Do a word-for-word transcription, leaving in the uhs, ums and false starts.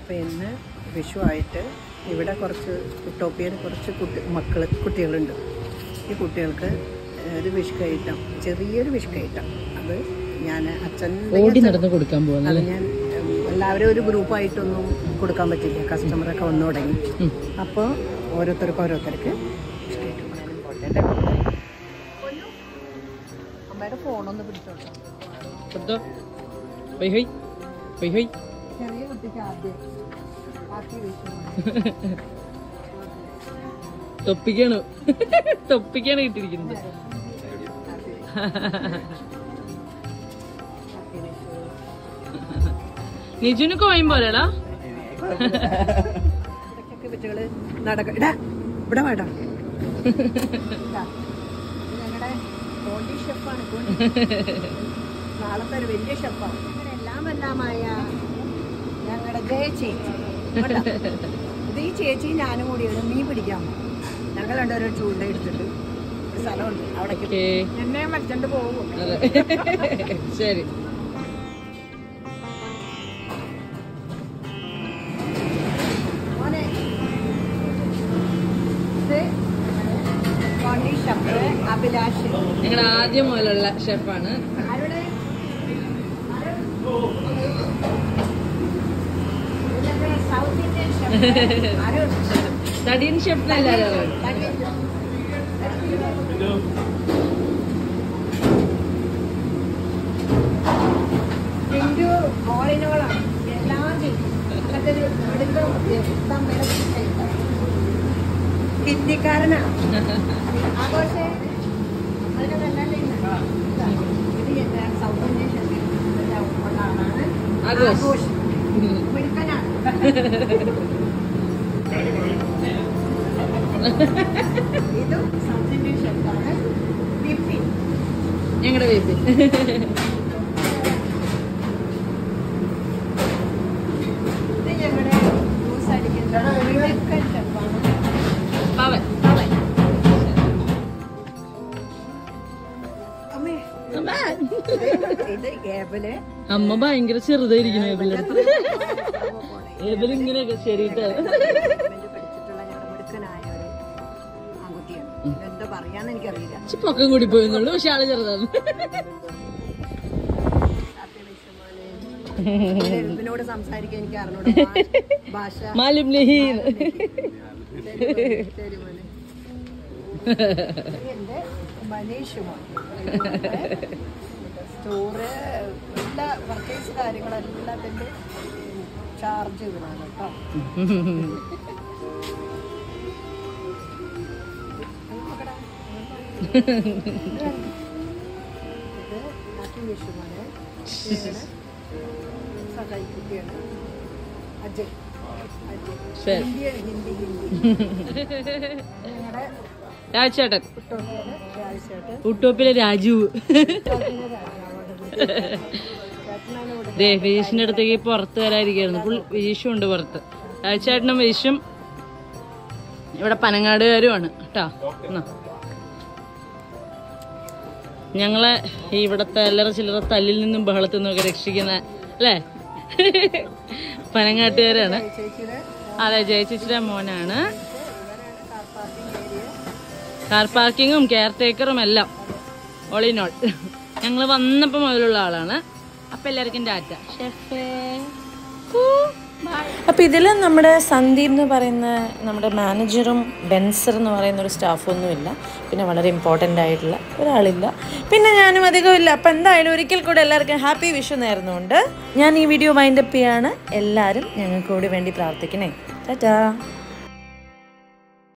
അപ്പോൾ ഇന്ന് വിഷുവായിട്ട് ഇവിടെ കുറച്ച് ഉട്ടോപ്പിയയിൽ കുറച്ച് കുട്ടി മക്കൾ കുട്ടികളുണ്ട്. ഈ കുട്ടികൾക്ക് ഒരു വിഷ് കയറ്റം, ചെറിയൊരു വിഷ് കയറ്റം, അത് ഞാൻ അച്ഛൻ ഓടി നടന്ന് കൊടുക്കാൻ പോകുന്നത്. അത് ഞാൻ എല്ലാവരും ഒരു ഗ്രൂപ്പായിട്ടൊന്നും കൊടുക്കാൻ പറ്റില്ല, കസ്റ്റമറൊക്കെ വന്നു തുടങ്ങി. അപ്പോൾ ഓരോരുത്തർക്ക് ഓരോരുത്തർക്ക് വിഷ് കയറ്റം ഇമ്പോർട്ടൻ്റ്. അമ്മയുടെ ഫോണൊന്ന് പിടിച്ചോട്ടോ. ചെറിയ കുട്ടിക്ക് ആദ്യം ബാക്കി വിഷു തൊപ്പിക്കാണ് തൊപ്പിക്കാണ് കിട്ടിയിരിക്കുന്നത്. നിജുന് കോയും പോലെടാ കുട്ടികള് നടക്ക ഇവിടെ വേണ്ട. ഞങ്ങളുടെ കോണ്ടി ഷെഫാണ്, നാളത്തെ ഒരു വലിയ ഷെഫാണ്. എല്ലാം എല്ലാമായ ഞങ്ങളുടെ ജയ ചേച്ചി. ഇത് ഈ ചേച്ചി ഞാനും കൂടിയാണ് മീൻ പിടിക്കാൻ. ഞങ്ങൾ രണ്ടൊരു ചൂണ്ട എടുത്തിട്ട് ഒരു സ്ഥലമുണ്ട്, അവിടേക്ക് എന്നെ മരിച്ചോണ്ട് പോകും. ശരി. മോനെ ഇത് കോണ്ടി ഷെഫ് അഭിലാഷ്, ഞങ്ങളുടെ ആദ്യം മുതലുള്ള ഷെഫാണ്. ആരുടെ സൗത്ത് ഇന്ത്യൻ ഷെഫ് ആരും തടിയൻ ഷെഫിനെല്ലാരും ഹിന്ദു ഓളിനോളാണ്, എല്ലാം ചെയ്യും. അങ്ങനത്തെ ഒരു ഹിന്ദിക്കാരനാണ്. ആഘോഷേ ഇത് സൗത്ത് ഇന്ത്യൻ ഷെഫിൽ കൊണ്ടാണ് ആഘോഷം. മിടുക്കനാണ്. ഇതും സൗത്ത് ഇന്ത്യൻ ഷെഫാണ്, വിപിൻ, ഞങ്ങളുടെ വിപിൻ. ഇത് ഞങ്ങളുടെ ജ്യൂസ് അടിക്കുന്ന മിടുക്കൻ ഷെഫാണ് പവൻ. പവൻ. അമ്മേ ഇത് ഏബല്. അമ്മ ഭയങ്കര ചെറുതായിരിക്കുന്നു ഏബിളുടെ അടുത്ത്. ഏബിൾ ഇങ്ങനെയൊക്കെ ശരിയിട്ടാണ്. എന്താ പറയാന്ന് എനിക്കറിയില്ല. പൊക്കം കൂടി പോയെന്നുള്ളൂ, പക്ഷെ ആള് ചെറുതാണ്. ഇതിനോട് സംസാരിക്കാൻ എനിക്ക് അറിഞ്ഞൂടാ ഭാഷ. മാലിം ലഹീൻ. എന്റെ മനീഷുമാണ്. സ്റ്റോറ് എല്ലാ പർച്ചേസ് കാര്യങ്ങളെല്ലാത്തിൻ്റെ ചാർജ് ഇതാണ് കേട്ടോ. ഇത് ഹാപ്പി വിഷുമാണ്. സഹായിക്കുകയാണ് അജയ്. അജയ് ഹിന്ദി ഹിന്ദി ഹിന്ദി ഞങ്ങളുടെ രാജേട്ടൻ, ഉട്ടോപ്പിയിലെ രാജേട്ടൻ, ഉട്ടോപ്പിലെ രാജു. ദേ വിജീഷിന്റെ അടുത്തേക്ക് പുറത്ത് വരാതിരിക്കായിരുന്നു. ഫുൾ വിജീഷും ഉണ്ട് പുറത്ത്. രാജേട്ടനും വിജീഷും ഇവിടെ പനങ്ങാടുകാരുമാണ് കേട്ടോ. ഞങ്ങളെ ഇവിടത്തെ അല്ലറ ചില്ലറ തല്ലിൽ നിന്നും ബഹളത്തിൽ നിന്നൊക്കെ രക്ഷിക്കുന്ന അല്ലേ പനങ്ങാട്ടുകാരാണ്. അതെ, ജയചേച്ചിയുടെ മോനാണ്. കാർ പാർക്കിങ്ങും കെയർ ടേക്കറും എല്ലാം ഓൾ ഇൻ ഓൾ ഞങ്ങൾ വന്നപ്പോൾ മുതലുള്ള ആളാണ്. അപ്പം എല്ലാവർക്കും ടാറ്റ. അപ്പോൾ ഇതിൽ നമ്മുടെ സന്ദീപ് എന്ന് പറയുന്ന നമ്മുടെ മാനേജറും ബെൻസർ എന്ന് പറയുന്ന ഒരു സ്റ്റാഫൊന്നുമില്ല. പിന്നെ വളരെ ഇമ്പോർട്ടൻ്റ് ആയിട്ടുള്ള ഒരാളില്ല. പിന്നെ ഞാനും അധികമില്ല. അപ്പോൾ എന്തായാലും ഒരിക്കൽ കൂടെ എല്ലാവർക്കും ഹാപ്പി വിഷു നേർന്നുകൊണ്ട് ഞാൻ ഈ വീഡിയോ വൈൻഡപ്പ് ചെയ്യാണ്. എല്ലാവരും ഞങ്ങൾക്ക് കൂടി വേണ്ടി പ്രാർത്ഥിക്കണേ. ടാറ്റാ.